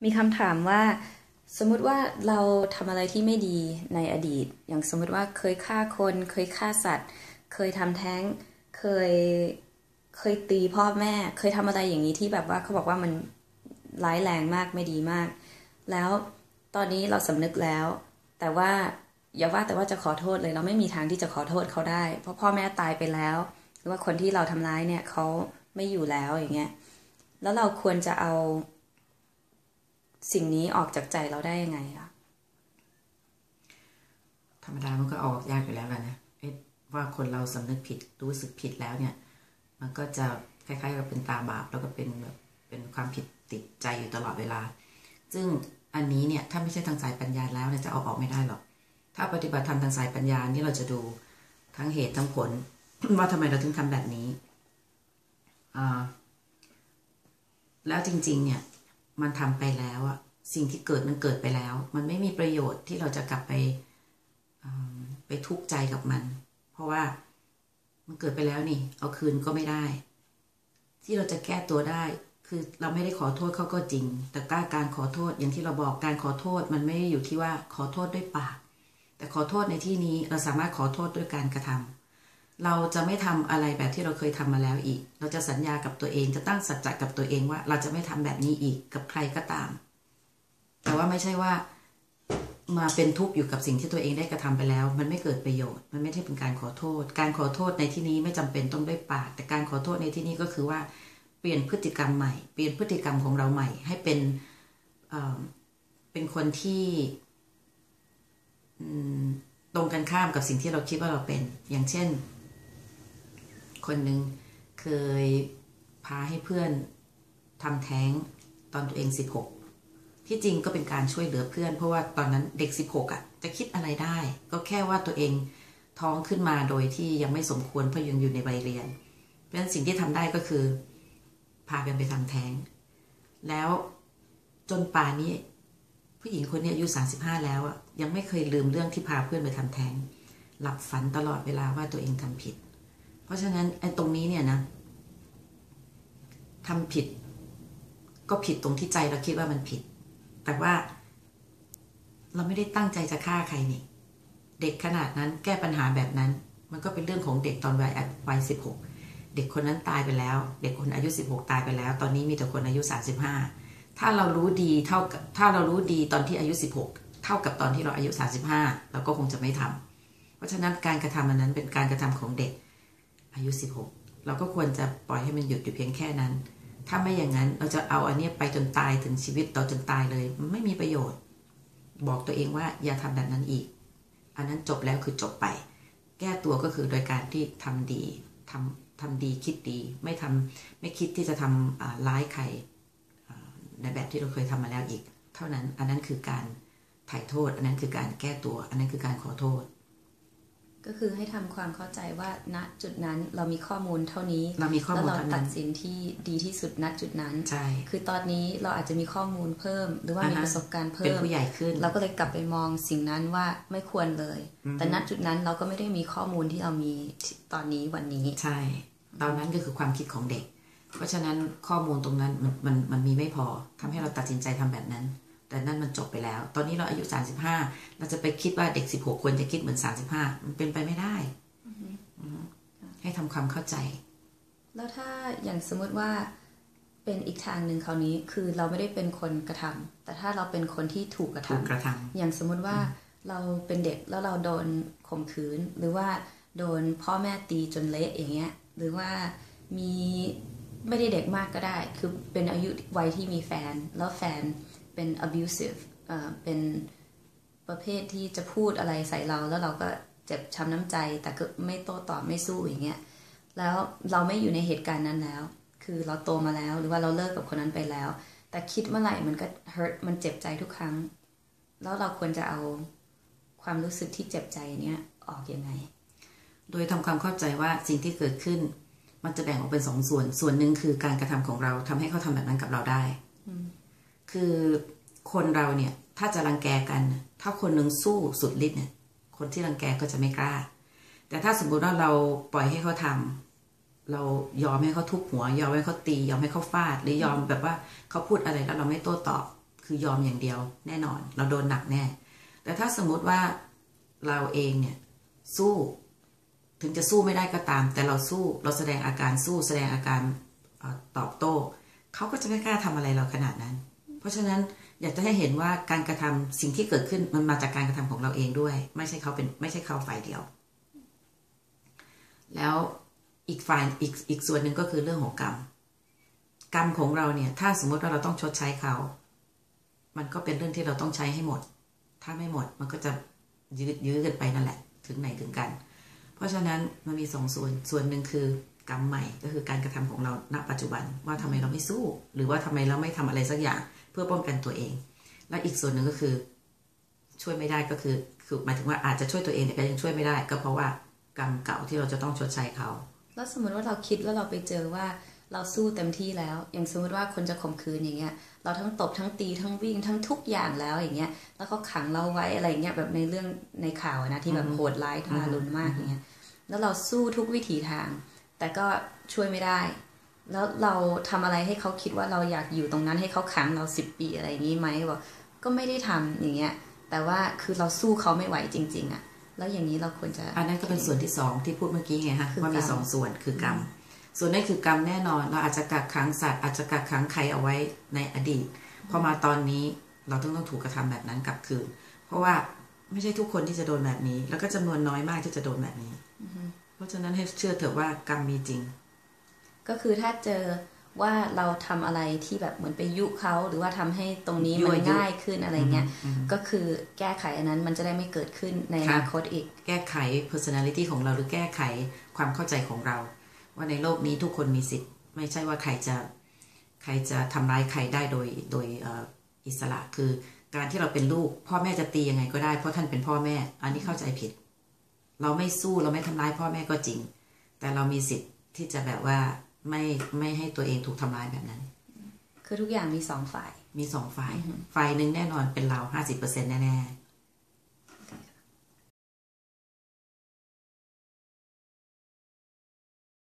มีคำถามว่าสมมุติว่าเราทำอะไรที่ไม่ดีในอดีตอย่างสมมุติว่าเคยฆ่าคนเคยฆ่าสัตว์เคยทำแท้งเคยเคยตีพ่อแม่เคยทำอะไรอย่างนี้ที่แบบว่าเขาบอกว่ามันร้ายแรงมากไม่ดีมากแล้วตอนนี้เราสำนึกแล้วแต่ว่าอย่าว่าแต่ว่าจะขอโทษเลยเราไม่มีทางที่จะขอโทษเขาได้เพราะพ่อแม่ตายไปแล้วหรือว่าคนที่เราทำร้ายเนี่ยเขาไม่อยู่แล้วอย่างเงี้ยแล้วเราควรจะเอาสิ่งนี้ออกจากใจเราได้ยังไงคะธรรมดามันก็ออกยากอยู่แล้วแหละนะว่าคนเราสำนึกผิดรู้สึกผิดแล้วเนี่ยมันก็จะคล้ายๆกับเป็นตาบาปแล้วก็เป็นแบบเป็นความผิดติดใจอยู่ตลอดเวลาซึ่งอันนี้เนี่ยถ้าไม่ใช่ทางสายปัญญาแล้วเนี่ยจะเอาออกไม่ได้หรอกถ้าปฏิบัติธรรมทางสายปัญญานี่เราจะดูทั้งเหตุทั้งผล ว่าทำไมเราถึงทำแบบนี้แล้วจริงๆเนี่ยมันทำไปแล้วอะสิ่งที่เกิดมันเกิดไปแล้วมันไม่มีประโยชน์ที่เราจะกลับไปทุกข์ใจกับมันเพราะว่ามันเกิดไปแล้วนี่เอาคืนก็ไม่ได้ที่เราจะแก้ตัวได้คือเราไม่ได้ขอโทษเขาก็จริงแต่การขอโทษอย่างที่เราบอกการขอโทษมันไม่ได้อยู่ที่ว่าขอโทษด้วยปากแต่ขอโทษในที่นี้เราสามารถขอโทษด้วยการกระทำเราจะไม่ทำอะไรแบบที่เราเคยทำมาแล้วอีกเราจะสัญญากับตัวเองจะตั้งสัจจะกับตัวเองว่าเราจะไม่ทำแบบนี้อีกกับใครก็ตามแต่ว่าไม่ใช่ว่ามาเป็นทุกข์อยู่กับสิ่งที่ตัวเองได้กระทำไปแล้วมันไม่เกิดประโยชน์มันไม่ใช่เป็นการขอโทษการขอโทษในที่นี้ไม่จำเป็นต้องด้วยปากแต่การขอโทษในที่นี้ก็คือว่าเปลี่ยนพฤติกรรมใหม่เปลี่ยนพฤติกรรมของเราใหม่ให้เป็นคนที่ตรงกันข้ามกับสิ่งที่เราคิดว่าเราเป็นอย่างเช่นคนหนึ่งเคยพาให้เพื่อนทำแท้งตอนตัวเอง16ที่จริงก็เป็นการช่วยเหลือเพื่อนเพราะว่าตอนนั้นเด็ก16อ่ะจะคิดอะไรได้ก็แค่ว่าตัวเองท้องขึ้นมาโดยที่ยังไม่สมควรเพราะยังอยู่ในวัยเรียนเพราะฉะนั้นสิ่งที่ทำได้ก็คือพากันไปทำแท้งแล้วจนป่านนี้ผู้หญิงคนนี้อายุ35แล้วอ่ะยังไม่เคยลืมเรื่องที่พาเพื่อนไปทำแท้งหลับฝันตลอดเวลาว่าตัวเองทำผิดเพราะฉะนั้นไอ้ตรงนี้เนี่ยนะทำผิดก็ผิดตรงที่ใจเราคิดว่ามันผิดแต่ว่าเราไม่ได้ตั้งใจจะฆ่าใครนี่เด็กขนาดนั้นแก้ปัญหาแบบนั้นมันก็เป็นเรื่องของเด็กตอนวัย16เด็กคนนั้นตายไปแล้วเด็กคนอายุ16ตายไปแล้วตอนนี้มีแต่คนอายุ35ถ้าเรารู้ดีถ้าเรารู้ดีตอนที่อายุ16เท่ากับตอนที่เราอายุ35เราก็คงจะไม่ทำเพราะฉะนั้นการกระทำอันนั้นเป็นการกระทำของเด็กอายุ16เราก็ควรจะปล่อยให้มันหยุดอยู่เพียงแค่นั้นถ้าไม่อย่างนั้นเราจะเอาอันนี้ไปจนตายถึงชีวิตต่อจนตายเลยมันไม่มีประโยชน์บอกตัวเองว่าอย่าทำแบบนั้นอีกอันนั้นจบแล้วคือจบไปแก้ตัวก็คือโดยการที่ทำดีทำดีคิดดีไม่คิดที่จะทำร้ายใครในแบบที่เราเคยทำมาแล้วอีกเท่านั้นอันนั้นคือการไถ่โทษอันนั้นคือการแก้ตัวอันนั้นคือการขอโทษก็คือให้ทำความเข้าใจว่าณจุดนั้นเรามีข้อมูลเท่านี้เรามีข้อมูลแล้วเราตัดสินที่ดีที่สุดณจุดนั้นใช่คือตอนนี้เราอาจจะมีข้อมูลเพิ่มหรือว่ามีประสบการณ์เพิ่มเป็นผู้ใหญ่ขึ้นเราก็เลยกลับไปมองสิ่งนั้นว่าไม่ควรเลยแต่ณจุดนั้นเราก็ไม่ได้มีข้อมูลที่เรามีตอนนี้วันนี้ใช่ตอนนั้นก็คือความคิดของเด็กเพราะฉะนั้นข้อมูลตรงนั้นมันมีไม่พอทำให้เราตัดสินใจทำแบบนั้นแต่นั่นมันจบไปแล้วตอนนี้เราอายุ35เราจะไปคิดว่าเด็ก16ควรจะคิดเหมือน35มันเป็นไปไม่ได้ให้ทำความเข้าใจแล้วถ้าอย่างสมมติว่าเป็นอีกทางหนึ่งคราวนี้คือเราไม่ได้เป็นคนกระทำแต่ถ้าเราเป็นคนที่ถูกกระทำอย่างสมมติว่าเราเป็นเด็กแล้วเราโดนข่มขืนหรือว่าโดนพ่อแม่ตีจนเละอย่างเงี้ยหรือว่ามีไม่ได้เด็กมากก็ได้คือเป็นอายุวัยที่มีแฟนแล้วแฟนเป็น abusive เป็นประเภทที่จะพูดอะไรใส่เราแล้วเราก็เจ็บช้ำน้ำใจแต่ก็ไม่โต้ตอบไม่สู้อย่างเงี้ยแล้วเราไม่อยู่ในเหตุการณ์นั้นแล้วคือเราโตมาแล้วหรือว่าเราเลิกกับคนนั้นไปแล้วแต่คิดเมื่อไหร่มันก็ hurt มันเจ็บใจทุกครั้งแล้วเราควรจะเอาความรู้สึกที่เจ็บใจเนี้ยออกยังไงโดยทำความเข้าใจว่าสิ่งที่เกิดขึ้นมันจะแบ่งออกเป็น2 ส่วนหนึ่งคือการกระทำของเราทำให้เขาทำแบบนั้นกับเราได้คือคนเราเนี่ยถ้าจะรังแกกันถ้าคนหนึ่งสู้สุดฤทธิ์เนี่ยคนที่รังแกก็จะไม่กล้าแต่ถ้าสมมติว่าเราปล่อยให้เขาทำเรายอมให้เขาทุบหัวยอมให้เขาตียอมให้เขาฟาดหรือยอมแบบว่าเขาพูดอะไรแล้วเราไม่โต้ตอบคือยอมอย่างเดียวแน่นอนเราโดนหนักแน่แต่ถ้าสมมุติว่าเราเองเนี่ยสู้ถึงจะสู้ไม่ได้ก็ตามแต่เราสู้เราแสดงอาการสู้แสดงอาการตอบโต้เขาก็จะไม่กล้าทำอะไรเราขนาดนั้นเพราะฉะนั้นอยากจะให้เห็นว่าการกระทำสิ่งที่เกิดขึ้นมันมาจากการกระทำของเราเองด้วยไม่ใช่เขาฝ่ายเดียวแล้วอีกฝ่ายอีกส่วนหนึ่งก็คือเรื่องของกรรมของเราเนี่ยถ้าสมมติว่าเราต้องชดใช้เขามันก็เป็นเรื่องที่เราต้องใช้ให้หมดถ้าไม่หมดมันก็จะยื้อกันไปนั่นแหละถึงไหนถึงกันเพราะฉะนั้นมันมีส่วนหนึ่งคือกรรมใหม่ก็คือการกระทำของเราณปัจจุบันว่าทำไมเราไม่สู้หรือว่าทำไมเราไม่ทำอะไรสักอย่างเพื่อป้องกันตัวเองและอีกส่วนหนึ่งก็คือช่วยไม่ได้ก็คือหมายถึงว่าอาจจะช่วยตัวเองแต่ก็ยังช่วยไม่ได้ก็เพราะว่ากรรมเก่าที่เราจะต้องชดใช้เขาแล้วสมมติว่าเราคิดแล้วเราไปเจอว่าเราสู้เต็มที่แล้วอย่างสมมติว่าคนจะข่มขืนอย่างเงี้ยเราทั้งตบทั้งตีทั้งวิ่งทั้งทุกอย่างแล้วอย่างเงี้ยแล้วเขาขังเราไว้อะไรเงี้ยแบบในเรื่องในข่าวนะที่แบบโหดร้ายทารุณมากอย่างเงี้ยแล้วเราสู้ทุกวิถีทางแต่ก็ช่วยไม่ได้แล้วเราทำอะไรให้เขาคิดว่าเราอยากอยู่ตรงนั้นให้เขาขังเรา10 ปีอะไรอย่างนี้ไหมบอกก็ไม่ได้ทำอย่างเงี้ยแต่ว่าคือเราสู้เขาไม่ไหวจริงๆอ่ะแล้วอย่างนี้เราควรจะอันนั้นก็เป็นส่วนที่2ที่พูดเมื่อกี้ไงฮะว่ามี2 ส่วนคือกรรมส่วนนั้นคือกรรมแน่นอนเราอาจจะกักขังสัตว์อาจจะกักขังใครเอาไว้ในอดีตพอมาตอนนี้เราต้องถูกกระทำแบบนั้นกลับคืนเพราะว่าไม่ใช่ทุกคนที่จะโดนแบบนี้แล้วก็จำนวนน้อยมากที่จะโดนแบบนี้เพราะฉะนั้นให้เชื่อเถอะว่ากรรมมีจริงก็คือถ้าเจอว่าเราทำอะไรที่แบบเหมือนไปยุเขาหรือว่าทำให้ตรงนี้มันง่ายขึ้นอะไรเงี้ยก็คือแก้ไขอันนั้นมันจะได้ไม่เกิดขึ้นในอนาคตอีกแก้ไข personality ของเราหรือแก้ไขความเข้าใจของเราว่าในโลกนี้ทุกคนมีสิทธิ์ไม่ใช่ว่าใครจะทำร้ายใครได้โดยอิสระคือการที่เราเป็นลูกพ่อแม่จะตียังไงก็ได้เพราะท่านเป็นพ่อแม่อันนี้เข้าใจผิดเราไม่สู้เราไม่ทำร้ายพ่อแม่ก็จริงแต่เรามีสิทธิ์ที่จะแบบว่าไม่ให้ตัวเองถูกทำร้ายแบบนั้นคือทุกอย่างมี2 ฝ่ายฝ่ายหนึ่งแน่นอนเป็นเรา 50% แน่ๆ